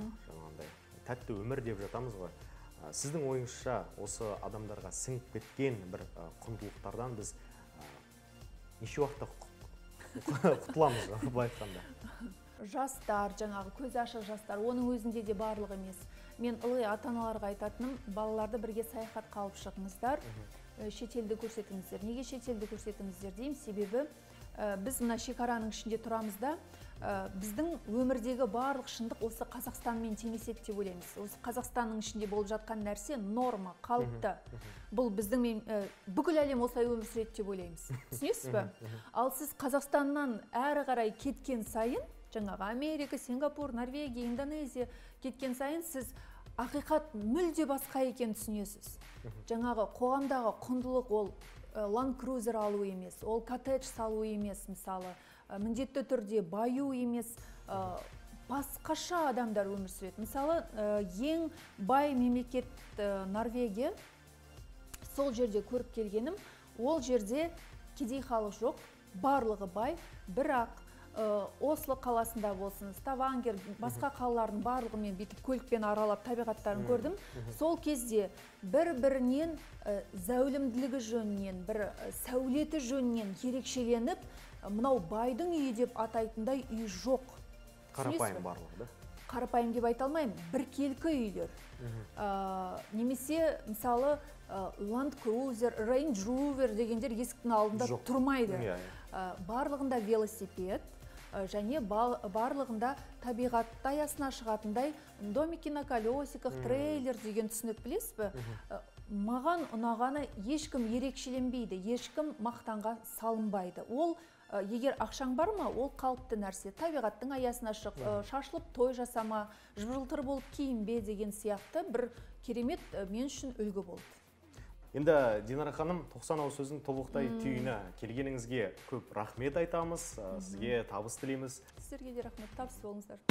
тәтті өмір деп жатамыз ғой. Сіздің ойыңызша осы адамдарға сіңіп кеткен бір құндылықтардан біз неше уақытта құтыламыз былай айтқанда? Жастар, жаңағы көз ашық жастар, оның өзінде де барлық емес. Мен ылғи ата-аналарға айтатыным, балаларды бірге саяхатқа алып шығыңыздар, шетелді көрсетіңіздер. Неге шетелді көрсетіңіздер деймін? Себебі біз мына шекараның ішінде тұрамыз да, біздің өмірдегі барлық шындық осы Қазақстанмен теңеседі деп ойлаймыз. Осы Қазақстанның ішінде болып жатқан нәрсе норма, қалыпты. Бұл біздің бүкіл әлем осылай өмір сүреді деп ойлаймыз. Түсінесіз бе? Ал сіз Қазақстаннан әрі қарай кеткен сайын, жаңағы Америка, Сингапур, Норвегия, Индонезия кеткен сайын сіз ақиқат мүлде басқа екен түсінесіз. Жаңағы қоғамдағы құндылық ол Land Cruiser алу емес, ол коттедж салу емес, мысалы, міндетті түрде баю емес, басқаша адамдар өмір сүреді. Мысалы, ең бай мемлекет Норвегия, сол жерде көріп келгенім, ол жерде кедей халық жоқ, барлығы бай, бірақ Осло қаласында болсын, Ставангер, басқа қалалардың барлығымен бүйтіп көлікпен аралап табиғаттарын көрдім. Сол кезде бір-бірінен зәулімділігі жөнінен, бір сәулеті жөнінен ерекшеленіп, мынау байдың үйі деп атайтындай үй жоқ. Қарапайым барлығы, да? Қарапайым деп айта алмаймын, біркелкі үйлер. Немесе, мысалы, Land Cruiser, Range Rover дегендер есіктің алдында тұрмайды. Барлығында велосипед, және барлығында табиғатта аясына шығатындай домики на колесиках, трейлер деген түсінік білесіз бе? Маған ұнағаны ешкім ерекшеленбейді, ешкім мақтанға салынбайды. Ол егер ақшаң бар ма, ол қалыпты нәрсе. Табиғаттың аясына шық, шашылып той жасама, жылтыр болып киінбе деген сияқты бір керемет мен үшін үлгі болды. Енді Динара ханым, тоқсан ауыз сөздің толықтай түйіні келгеніңізге көп рахмет айтамыз, сізге табыс тілейміз. Сіздерге де рахмет, табыс болыңыздар.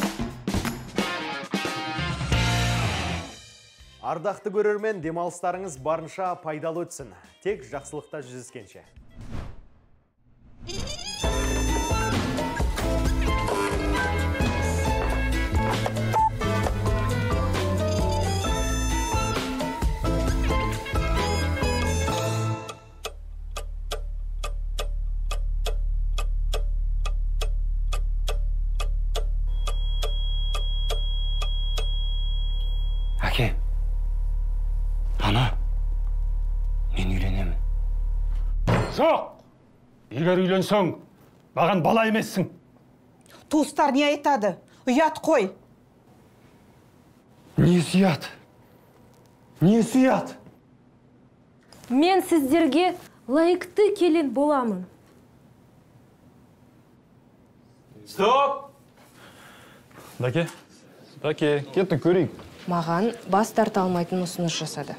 Ардақты көрермен, демалыстарыңыз барынша пайдалы өтсін. Тек жақсылықта жүздескенше. Әке, ана, мен үйленемін. Жоқ! Егер үйленсең, маған бала емессің. Туыстар не айтады? Ұят қой. Не сұят? Не сұят? Мен сіздерге лайықты келін боламын. Стоп! Даке, Даке, кеттің көрейік. Маған бас тарта алмайтын ұсыныс жасады.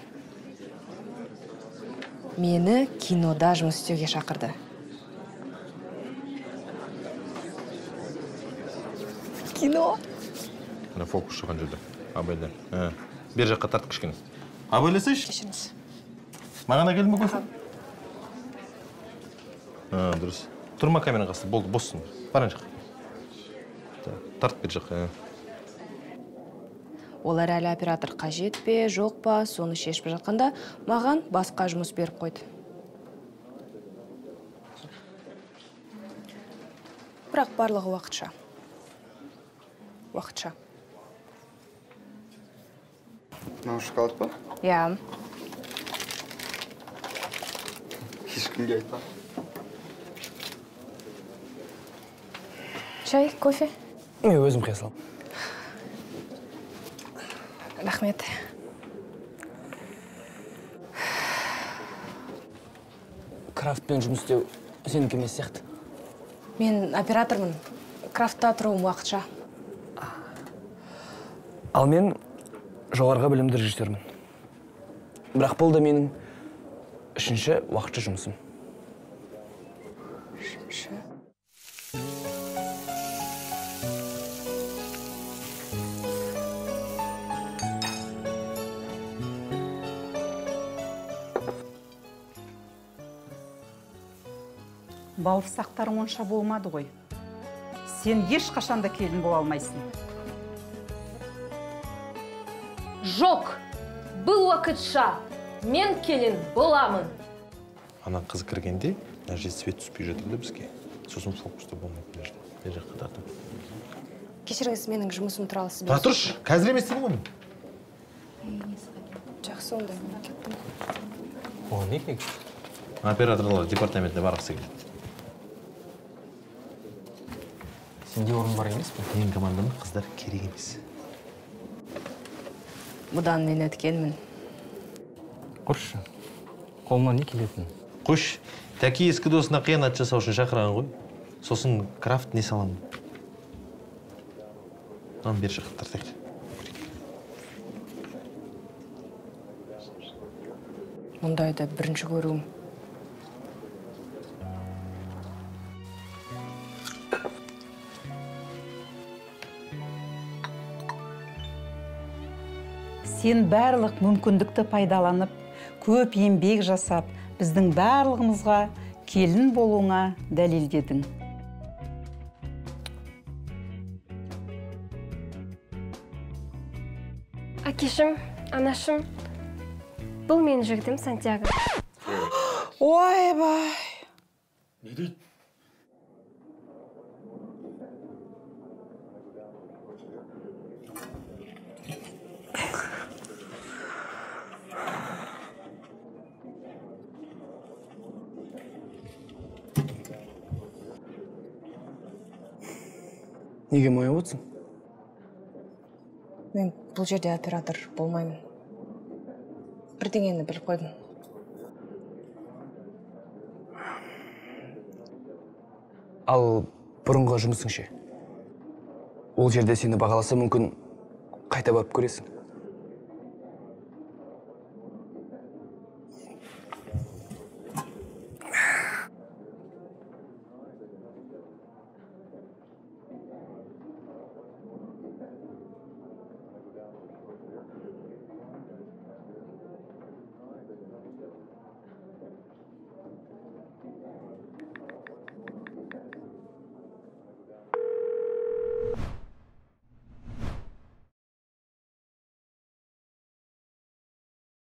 Мені кинода жұмыс істеуге шақырды. Кино? Мына фокус шыған жерде. Абайда. Бер жаққа тарт кішкене. Абайласайшы? Кешіріңіз. Маған әкелді ме көсін? Дұрыс. Тұрма камера қасты. Болды, боссың. Баран жаққа. Тарт бер жаққа. Олар әлі оператор қажет пе, жоқ па, соны шешіп жатқанда, маған басқа жұмыс беріп қойды. Бірақ барлығы уақытша. Уақытша. Мынау шоколад па? Иә. Ешкімге айтпа. Чай, кофе? Мен өзім құя салам. Рахмет. Крафтпен жұмыс істеу сенікі емес сияқты. Мен оператормын. Крафтта тұруым уақытша. Ал мен жоғарғы білімді режиссермін. Бірақ бұл да менің үшінші уақытша жұмысым. Үшінші? Бауырсақтарың онша болмады ғой. Сен ешқашанда келін бола алмайсың. Жоқ, бұл уақытша. Мен келін боламын. Ана қыз кіргенде, даже свет түспей жатырды бізге. Сосын фокусты болмайтын жерде. Бер жаққа тартып. Кешіріңіз, менің жұмысым туралы сіз Тұра тұршы, қазір емес деймін ғой. Жақсы, онда мен кеттім. О, не екен? Операторлар департаментіне барғысы келеді. Сенде орын бар емес пе? Менің командамның қыздар керек емес. Бұдан мен өткенмін. Құршы, қолына не келетін? Қош, тәке ескі досына қиянат жасау үшін шақырған ғой. Сосын крафт не саламын. Нан бер жаққа тартайық. Мұндайды бірінші көруім. Сен барлық мүмкіндікті пайдаланып, көп еңбек жасап, біздің барлығымызға келін болуыңа дәлелдедің. Әкешім, анашым, бұл менің жігітім Сантьяго. Ой, бай! Не дейді? Неге моя отсың? Мен бұл жерде оператор болмаймын. Бірдеңені біліп қойдым. Ал бұрынғы жұмысың ше? Ол жерде сені бағаласа мүмкін қайта барып көресің.